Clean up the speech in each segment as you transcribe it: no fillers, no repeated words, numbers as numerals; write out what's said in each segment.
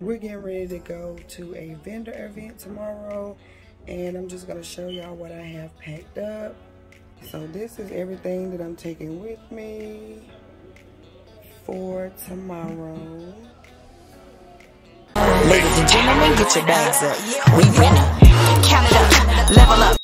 we're getting ready to go to a vendor event tomorrow, and I'm just going to show y'all what I have packed up. So this is everything that I'm taking with me for tomorrow. Ladies and gentlemen, get your bags up. We winning. Count it up. Level up.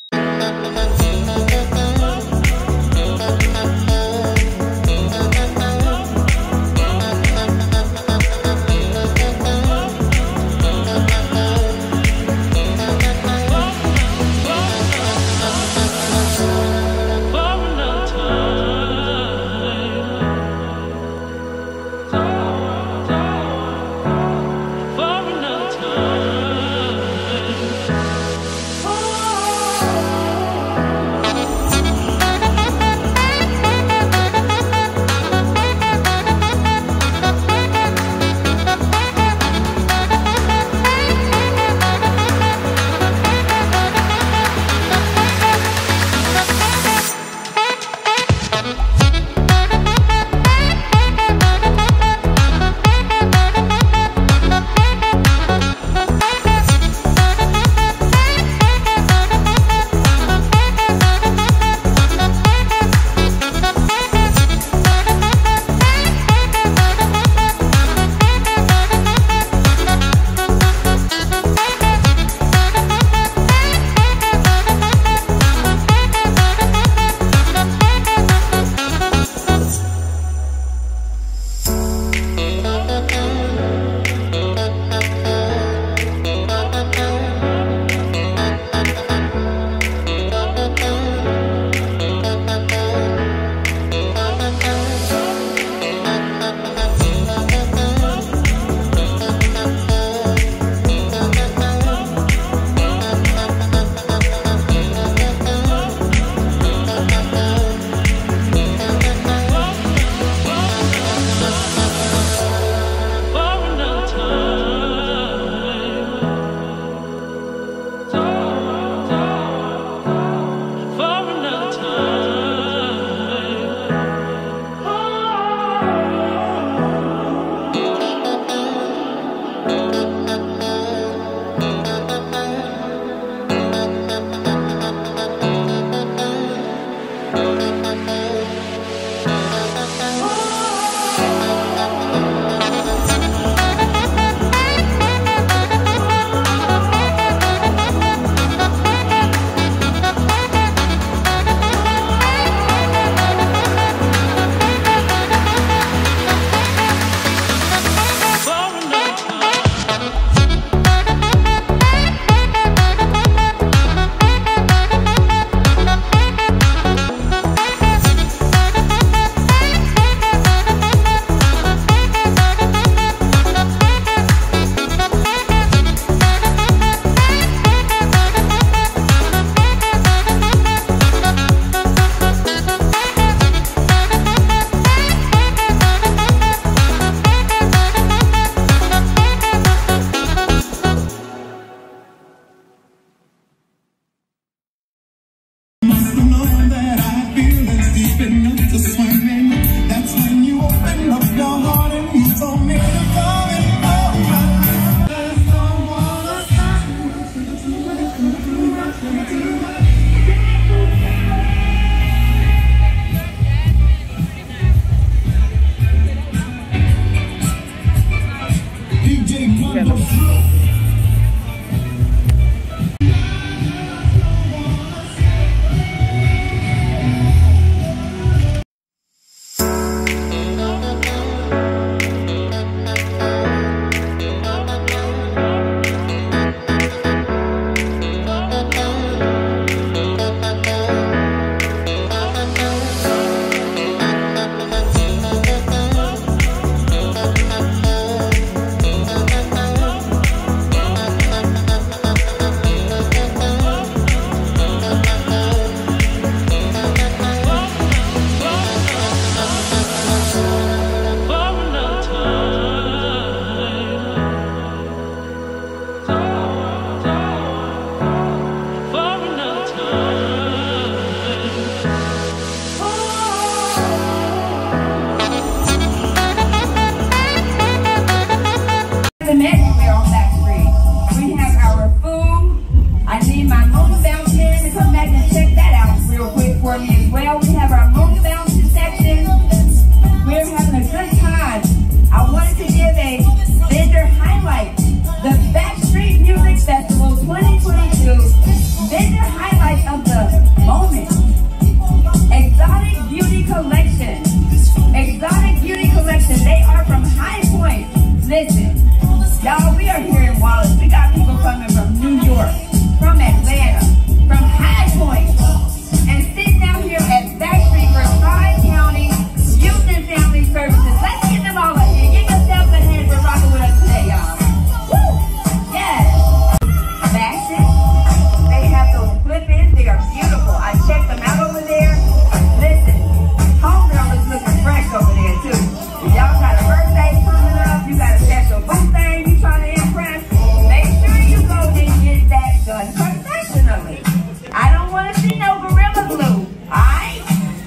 Y'all, we are here in Wallace. We got people coming from New York, from Atlanta, from High Point, and sitting out here at Backstreet for Tri-County Youth and Family Services. Let's get them all in here. Give yourselves a hand for rocking with us today, y'all. Woo! Yes. Backstreet. They have those flip-ins. They are beautiful. I checked them out over there. Listen, homegirl is looking fresh over there, too. If y'all got a birthday coming up, you got a special boo thing you trying to impress, make sure you go and get that done professionally. I don't want to see no gorilla glue, alright?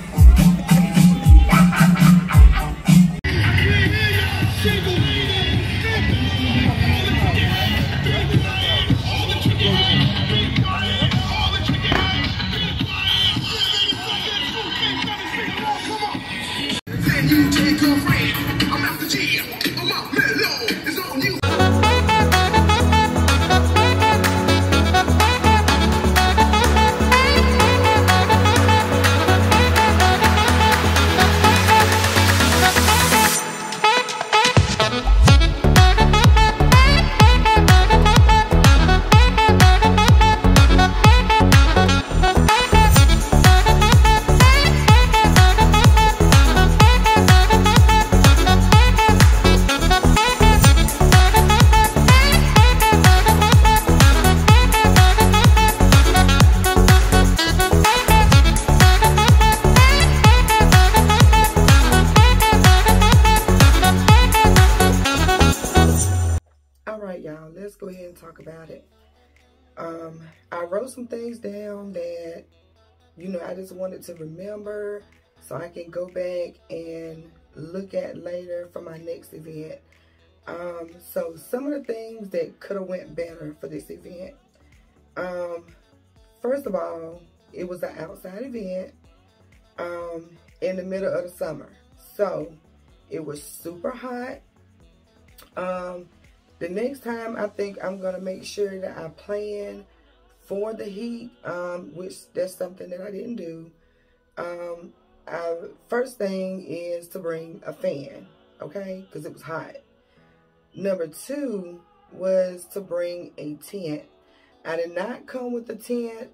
You take a friend, I'm out the gym, I'm out mellow, it's on you. Y'all, let's go ahead and talk about it. I wrote some things down that, you know, I just wanted to remember so I can go back and look at later for my next event. So some of the things that could have went better for this event. First of all, it was an outside event in the middle of the summer. So it was super hot. The next time, I think I'm going to make sure that I plan for the heat, which that's something that I didn't do. First thing is to bring a fan, okay, because it was hot. Number two was to bring a tent. I did not come with a tent.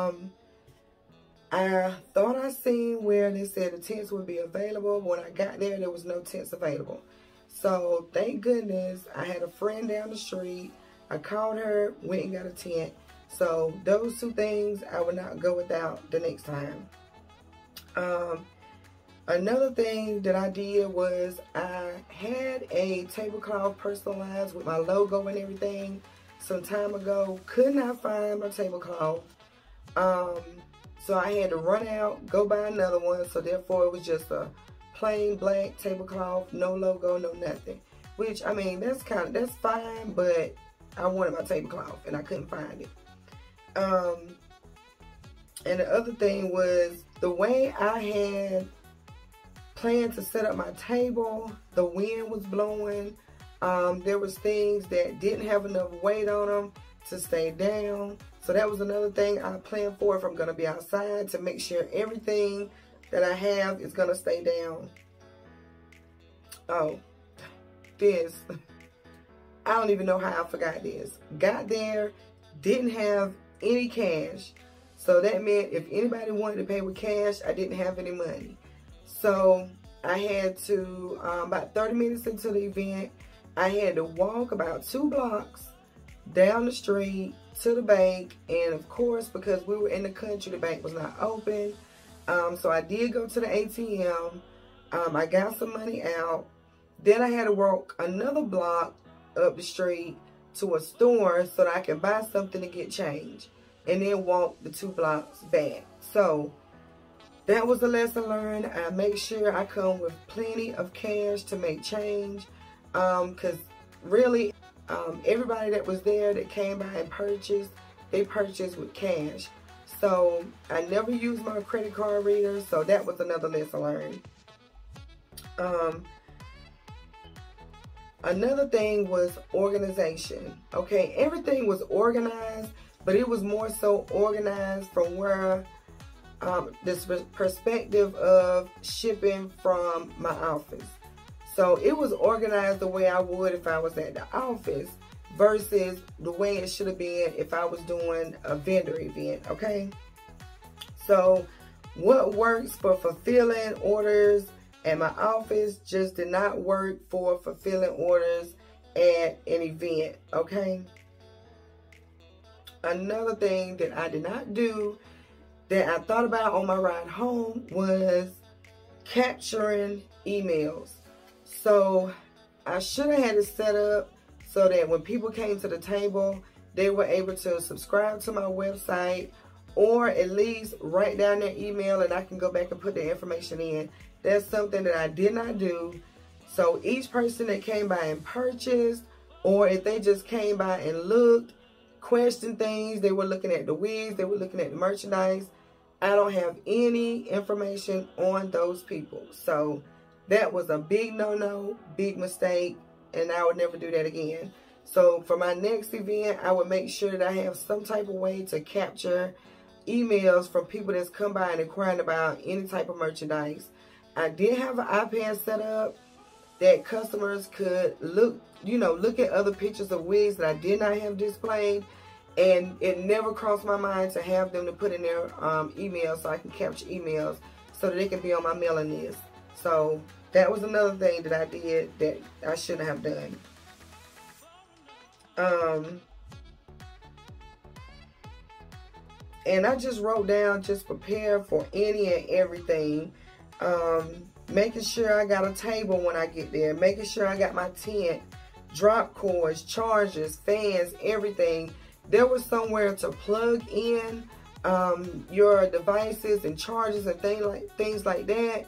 I thought I seen where they said the tents would be available. When I got there, there was no tents available. So thank goodness I had a friend down the street. I called her, went and got a tent. So those two things I would not go without the next time. Another thing that I did was I had a tablecloth personalized with my logo and everything some time ago. Could not find my tablecloth. So I had to run out, go buy another one. So therefore it was just a plain black tablecloth, no logo, no nothing. Which, I mean, that's fine, but I wanted my tablecloth and I couldn't find it. And the other thing was the way I had planned to set up my table, the wind was blowing. There was things that didn't have enough weight on them to stay down. So that was another thing I planned for if I'm going to be outside, to make sure everything that I have is going to stay down. Oh, this. I don't even know how I forgot this. Got there, didn't have any cash. So that meant if anybody wanted to pay with cash, I didn't have any money. So I had to, about 30 minutes into the event, I had to walk about 2 blocks down the street to the bank. And of course, because we were in the country, the bank was not open. So I did go to the ATM. I got some money out. Then I had to walk another block up the street to a store so that I could buy something to get change. And then walk the 2 blocks back. So that was the lesson learned. I make sure I come with plenty of cash to make change. Because really, everybody that was there that came by and purchased, they purchased with cash. So I never used my credit card reader, so that was another lesson learned. Another thing was organization. Okay, everything was organized, but it was more so organized from where this perspective of shipping from my office. So it was organized the way I would if I was at the office versus the way it should have been if I was doing a vendor event, okay? So what works for fulfilling orders at my office just did not work for fulfilling orders at an event, okay? Another thing that I did not do that I thought about on my ride home was capturing emails. So I should have had it set up so that when people came to the table, they were able to subscribe to my website or at least write down their email and I can go back and put the information in. That's something that I did not do. So each person that came by and purchased, or if they just came by and looked, questioned things, they were looking at the wigs, they were looking at the merchandise, I don't have any information on those people. So that was a big no-no, big mistake, and I would never do that again. So for my next event, I would make sure that I have some type of way to capture emails from people that's come by and inquiring about any type of merchandise. I did have an iPad set up that customers could look at other pictures of wigs that I did not have displayed, and it never crossed my mind to have them to put in their emails so I can capture emails so that they can be on my mailing list. So that was another thing that I did that I shouldn't have done. And I just wrote down, just prepare for any and everything. Making sure I got a table when I get there. Making sure I got my tent, drop cords, chargers, fans, everything. There was somewhere to plug in your devices and chargers and things like that.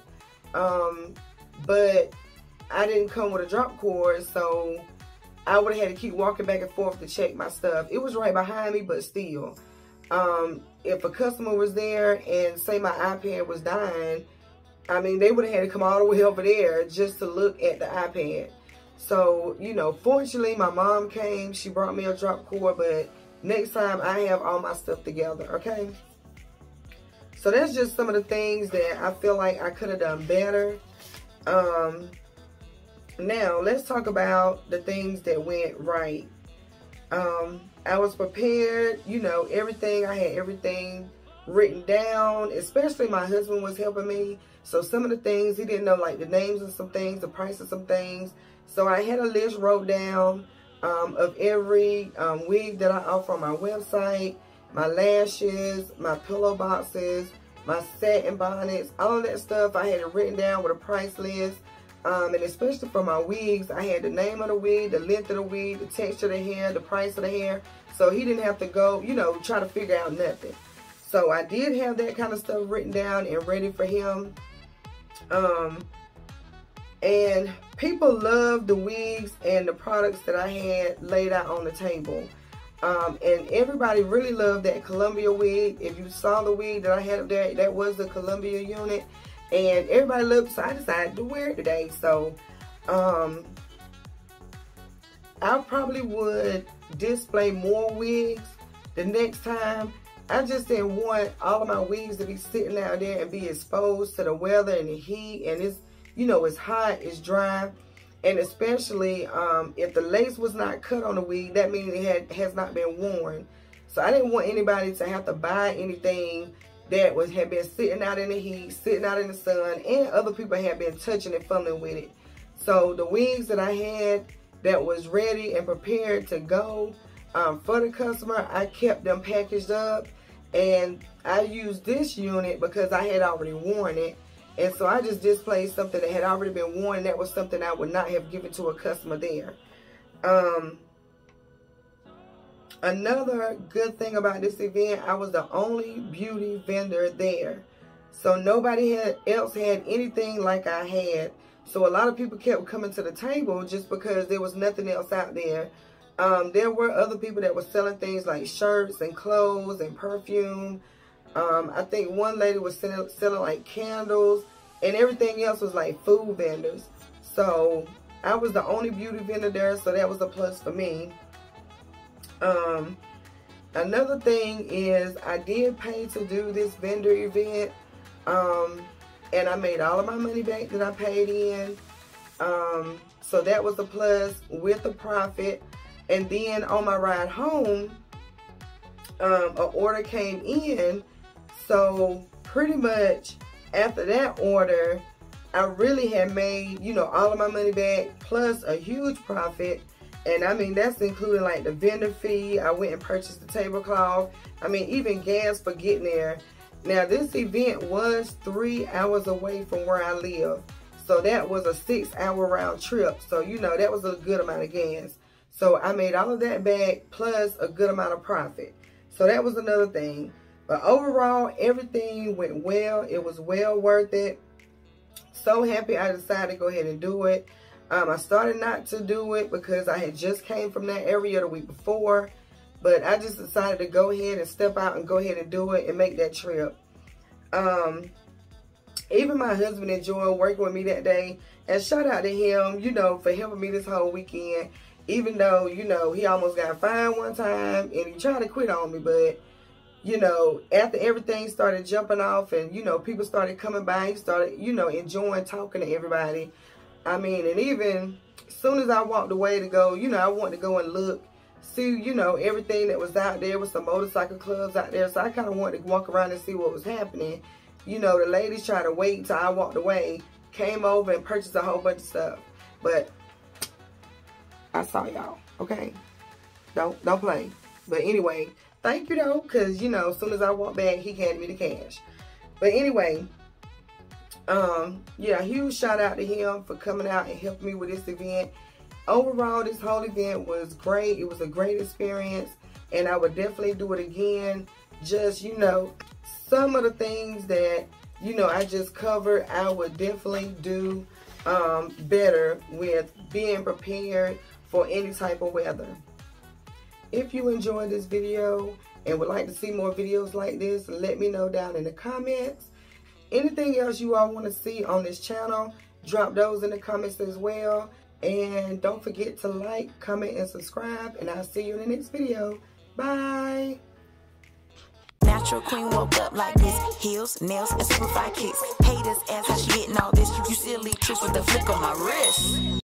But I didn't come with a drop cord, so I would have had to keep walking back and forth to check my stuff. It was right behind me, but still. If a customer was there and say my iPad was dying, I mean, they would have had to come all the way over there just to look at the iPad. So, you know, fortunately, my mom came. She brought me a drop cord, but next time I have all my stuff together, okay? So that's just some of the things that I feel like I could have done better. Now, let's talk about the things that went right. I was prepared, you know, everything. I had everything written down, especially my husband was helping me. So some of the things, he didn't know, like the names of some things, the price of some things. So I had a list wrote down of every wig that I offer on my website, my lashes, my pillow boxes, my satin bonnets, all of that stuff. I had it written down with a price list. And especially for my wigs, I had the name of the wig, the length of the wig, the texture of the hair, the price of the hair. So he didn't have to go, you know, try to figure out nothing. So I did have that kind of stuff written down and ready for him. And people loved the wigs and the products that I had laid out on the table. And everybody really loved that Columbia wig. If you saw the wig that I had up there, that was the Columbia unit. And everybody loved it, so I decided to wear it today. So, I probably would display more wigs the next time. I just didn't want all of my wigs to be sitting out there and be exposed to the weather and the heat. And it's, you know, it's hot, it's dry. And especially if the lace was not cut on the wig, that means it has not been worn. So I didn't want anybody to have to buy anything that had been sitting out in the heat, sitting out in the sun, and other people had been touching and fumbling with it. So the wigs that I had that was ready and prepared to go for the customer, I kept them packaged up. And I used this unit because I had already worn it. And so I just displayed something that had already been worn. And that was something I would not have given to a customer there. Another good thing about this event, I was the only beauty vendor there. So nobody else had anything like I had. So a lot of people kept coming to the table just because there was nothing else out there. There were other people that were selling things like shirts and clothes and perfume. I think one lady was selling like candles, and everything else was like food vendors. So I was the only beauty vendor there, so that was a plus for me. Another thing is I did pay to do this vendor event, and I made all of my money back that I paid in. So that was a plus with the profit. And then on my ride home, an order came in. So pretty much after that order, I really had made, you know, all of my money back plus a huge profit. And I mean, that's including like the vendor fee. I went and purchased the tablecloth. I mean, even gas for getting there. Now, this event was 3 hours away from where I live. So that was a 6-hour round trip. So, you know, that was a good amount of gas. So I made all of that back plus a good amount of profit. So that was another thing. But overall, everything went well. It was well worth it. So happy I decided to go ahead and do it. I started not to do it because I had just came from that area the week before. But I just decided to go ahead and step out and go ahead and do it and make that trip. Even my husband enjoyed working with me that day. And shout out to him, you know, for helping me this whole weekend. Even though, you know, he almost got fined one time and he tried to quit on me. But, you know, after everything started jumping off and, you know, people started coming by, he started, you know, enjoying talking to everybody. I mean, and even as soon as I walked away to go, you know, I wanted to go and look, see, you know, everything that was out there with some motorcycle clubs out there. So I kind of wanted to walk around and see what was happening. You know, the ladies tried to wait until I walked away, came over and purchased a whole bunch of stuff. But I saw y'all, okay? Don't play. But anyway, thank you though, because, you know, as soon as I walked back, he handed me the cash. But anyway, yeah, huge shout out to him for coming out and helping me with this event. Overall, this whole event was great. It was a great experience, and I would definitely do it again. Just, you know, some of the things that, you know, I just covered, I would definitely do better with being prepared for any type of weather. If you enjoyed this video and would like to see more videos like this, let me know down in the comments. Anything else you all want to see on this channel, drop those in the comments as well. And don't forget to like, comment, and subscribe. And I'll see you in the next video. Bye. Natural queen woke up like this. Heels, nails, and simplified kicks. Haters ask how she getting all this. You silly tricks with the flick on my wrist.